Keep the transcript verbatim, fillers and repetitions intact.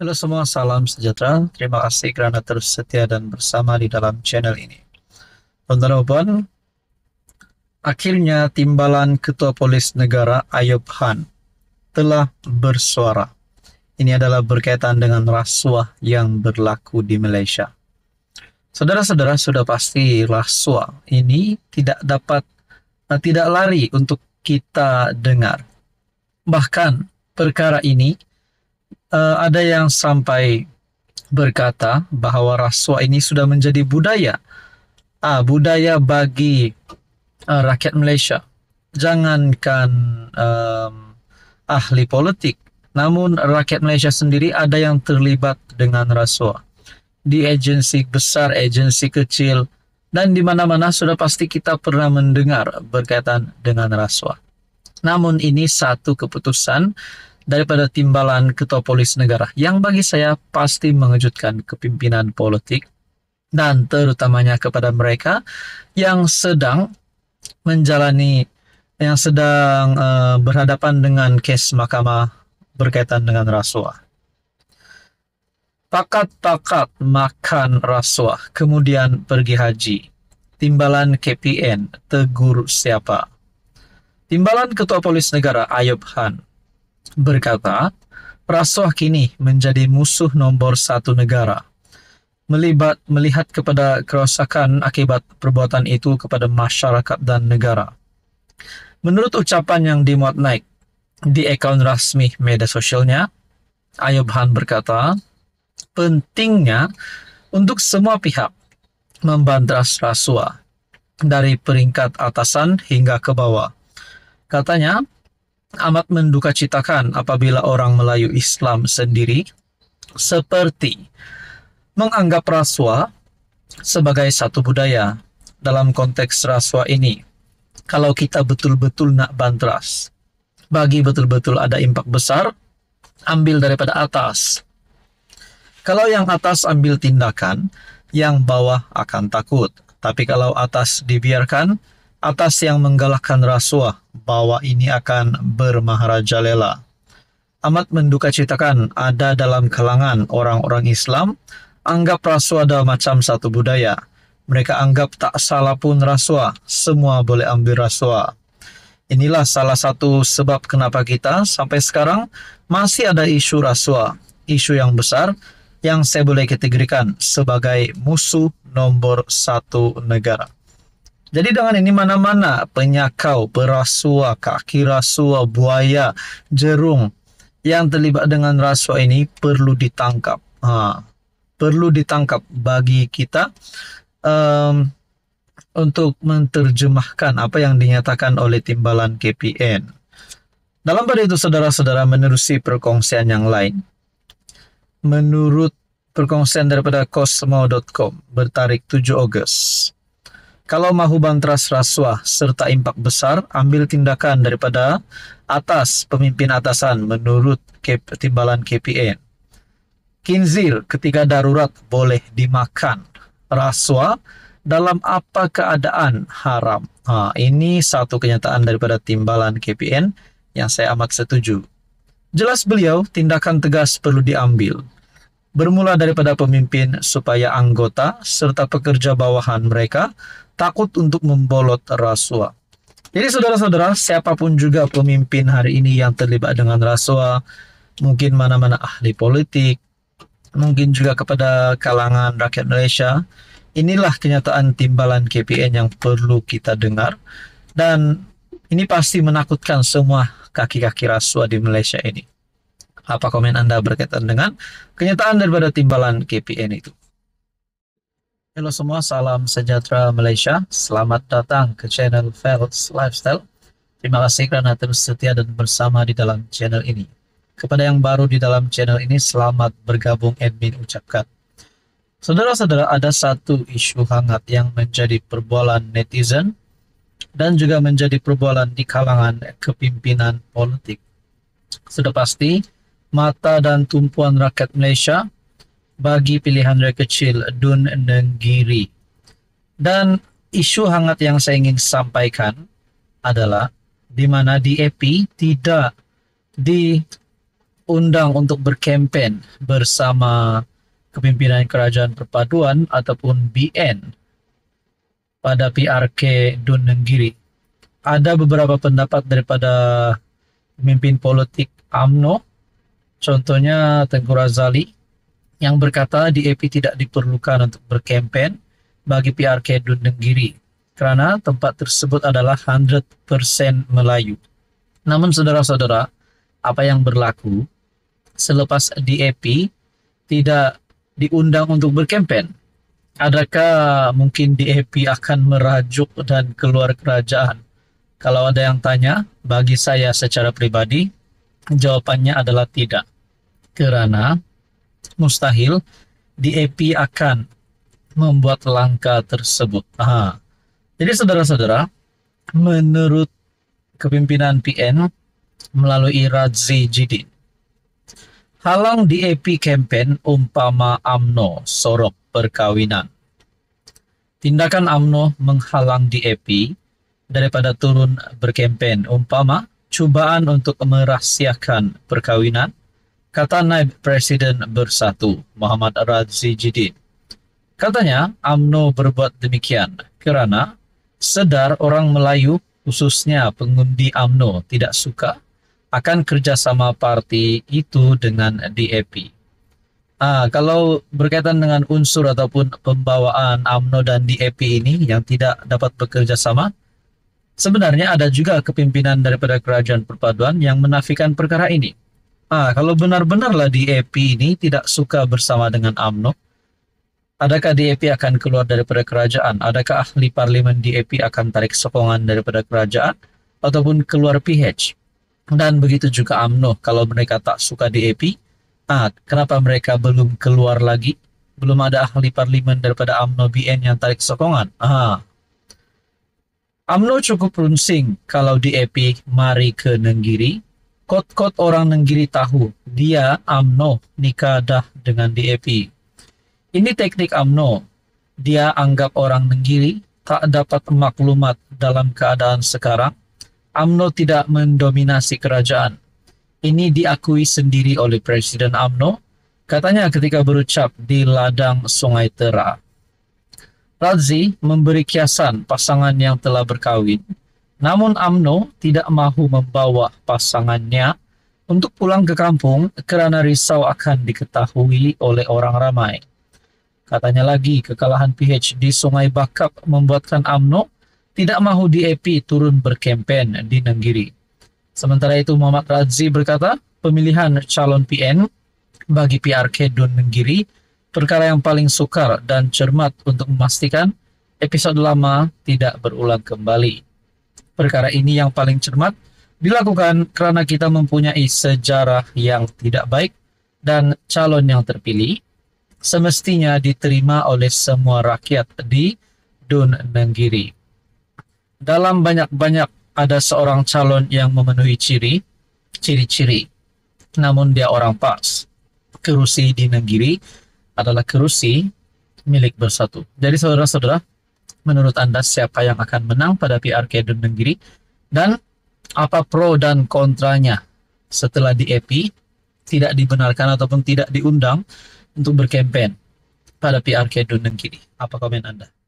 Halo semua, salam sejahtera. Terima kasih kerana terus setia dan bersama di dalam channel ini. Tuan-tuan, akhirnya Timbalan Ketua Polis Negara Ayub Khan telah bersuara. Ini adalah berkaitan dengan rasuah yang berlaku di Malaysia. Saudara-saudara, sudah pasti rasuah ini tidak dapat, eh, tidak lari untuk kita dengar. Bahkan perkara ini uh, ada yang sampai berkata bahawa rasuah ini sudah menjadi budaya. Ah, budaya bagi uh, rakyat Malaysia. Jangankan um, ahli politik, namun rakyat Malaysia sendiri ada yang terlibat dengan rasuah. Di agensi besar, agensi kecil, dan di mana-mana sudah pasti kita pernah mendengar berkaitan dengan rasuah. Namun ini satu keputusan daripada Timbalan Ketua Polis Negara yang bagi saya pasti mengejutkan kepimpinan politik dan terutamanya kepada mereka yang sedang menjalani, yang sedang uh, berhadapan dengan kes mahkamah berkaitan dengan rasuah. Pakat-pakat makan rasuah, kemudian pergi haji. Timbalan K P N tegur siapa? Timbalan Ketua Polis Negara Ayub Khan berkata, rasuah kini menjadi musuh nombor satu negara. Melibat, melihat kepada kerosakan akibat perbuatan itu kepada masyarakat dan negara. Menurut ucapan yang dimuat naik di akaun rasmi media sosialnya, Ayub Khan berkata, pentingnya untuk semua pihak membantras rasuah dari peringkat atasan hingga ke bawah. Katanya, amat mendukacitakan apabila orang Melayu Islam sendiri seperti menganggap rasuah sebagai satu budaya. Dalam konteks rasuah ini, kalau kita betul-betul nak bantras, bagi betul-betul ada impak besar, ambil daripada atas. Kalau yang atas ambil tindakan, yang bawah akan takut. Tapi kalau atas dibiarkan, atas yang menggalakkan rasuah, bawah ini akan bermaharajalela. Amat mendukacitakan ada dalam kalangan orang-orang Islam anggap rasuah adalah macam satu budaya. Mereka anggap tak salah pun rasuah, semua boleh ambil rasuah. Inilah salah satu sebab kenapa kita sampai sekarang masih ada isu rasuah, isu yang besar yang saya boleh kategorikan sebagai musuh nomor satu negara. Jadi dengan ini mana-mana penyakau, perasuah, kaki rasuah, buaya, jerung yang terlibat dengan rasuah ini perlu ditangkap. Ha, perlu ditangkap bagi kita um, untuk menerjemahkan apa yang dinyatakan oleh Timbalan K P N. Dalam pada itu saudara-saudara, menerusi perkongsian yang lain. Menurut perkongsian daripada Cosmo dot com bertarikh tujuh Ogos. Kalau mahu bantras rasuah serta impak besar, ambil tindakan daripada atas, pemimpin atasan menurut Timbalan K P N. Kinzir ketika darurat boleh dimakan. Rasuah dalam apa keadaan haram. Ha, ini satu kenyataan daripada Timbalan K P N yang saya amat setuju. Jelas beliau tindakan tegas perlu diambil. Bermula daripada pemimpin supaya anggota serta pekerja bawahan mereka takut untuk membolot rasuah. Jadi saudara-saudara, siapapun juga pemimpin hari ini yang terlibat dengan rasuah, mungkin mana-mana ahli politik, mungkin juga kepada kalangan rakyat Malaysia, inilah kenyataan Timbalan K P N yang perlu kita dengar. Dan ini pasti menakutkan semua kaki-kaki rasuah di Malaysia ini. Apa komen Anda berkaitan dengan kenyataan daripada Timbalan K P N itu? Halo semua, salam sejahtera Malaysia. Selamat datang ke channel Feltz Lifestyle. Terima kasih kerana terus setia dan bersama di dalam channel ini. Kepada yang baru di dalam channel ini, selamat bergabung admin ucapkan. Saudara-saudara, ada satu isu hangat yang menjadi perbualan netizen dan juga menjadi perbualan di kalangan kepimpinan politik. Sudah pasti, mata dan tumpuan rakyat Malaysia bagi pilihan rakyat kecil Dun Nenggiri. Dan isu hangat yang saya ingin sampaikan adalah di mana D A P tidak di undang untuk berkempen bersama Kepimpinan Kerajaan Perpaduan ataupun B N pada P R K Dun Nenggiri. Ada beberapa pendapat daripada pemimpin politik A M N O, contohnya Tengku Razali, yang berkata D A P tidak diperlukan untuk berkempen bagi P R K Dun Nenggiri kerana tempat tersebut adalah seratus persen Melayu. Namun saudara-saudara, apa yang berlaku selepas D A P tidak diundang untuk berkempen? Adakah mungkin D A P akan merajuk dan keluar kerajaan? Kalau ada yang tanya, bagi saya secara pribadi, jawapannya adalah tidak. Kerana mustahil D A P akan membuat langkah tersebut. Aha. Jadi saudara-saudara, menurut kepimpinan P N melalui Radzi Jidin, halang D A P kempen umpama A M N O sorok perkawinan. Tindakan A M N O menghalang D A P daripada turun berkempen umpama cubaan untuk merahsiakan perkawinan, kata Naib Presiden Bersatu Muhammad Radzi Jidin. Katanya A M N O berbuat demikian kerana sedar orang Melayu, khususnya pengundi A M N O, tidak suka akan kerjasama parti itu dengan D A P. Ah, kalau berkaitan dengan unsur ataupun pembawaan A M N O dan D A P ini yang tidak dapat bekerja sama, sebenarnya ada juga kepimpinan daripada Kerajaan Perpaduan yang menafikan perkara ini. Ah, kalau benar-benarlah D A P ini tidak suka bersama dengan A M N O, adakah D A P akan keluar daripada kerajaan? Adakah ahli parlimen D A P akan tarik sokongan daripada kerajaan ataupun keluar P H? Dan begitu juga A M N O, kalau mereka tak suka D A P, ah, kenapa mereka belum keluar lagi? Belum ada ahli parlimen daripada A M N O B N yang tarik sokongan. Ah. A M N O cukup runsing kalau D A P mari ke Nenggiri. Kot-kot orang Nenggiri tahu dia A M N O nikah dah dengan D A P. Ini teknik A M N O. Dia anggap orang Nenggiri tak dapat maklumat dalam keadaan sekarang. A M N O tidak mendominasi kerajaan. Ini diakui sendiri oleh Presiden A M N O, katanya ketika berucap di ladang Sungai Tera. Radzi memberi kiasan pasangan yang telah berkahwin, namun A M N O tidak mahu membawa pasangannya untuk pulang ke kampung kerana risau akan diketahui oleh orang ramai. Katanya lagi, kekalahan P H di Sungai Bakap membuatkan A M N O tidak mahu D A P turun berkempen di Nenggiri. Sementara itu Muhammad Radzi berkata, pemilihan calon P N bagi P R K Dun Nenggiri perkara yang paling sukar dan cermat untuk memastikan episod lama tidak berulang kembali. Perkara ini yang paling cermat dilakukan kerana kita mempunyai sejarah yang tidak baik dan calon yang terpilih semestinya diterima oleh semua rakyat di Dun Nenggiri. Dalam banyak-banyak ada seorang calon yang memenuhi ciri, ciri-ciri, namun dia orang PAS. Kerusi di Nenggiri adalah kerusi milik Bersatu. Jadi saudara-saudara, menurut Anda siapa yang akan menang pada P R K Dun Nenggiri dan apa pro dan kontranya setelah D A P tidak dibenarkan ataupun tidak diundang untuk berkempen pada P R K Dun Nenggiri? Apa komen Anda?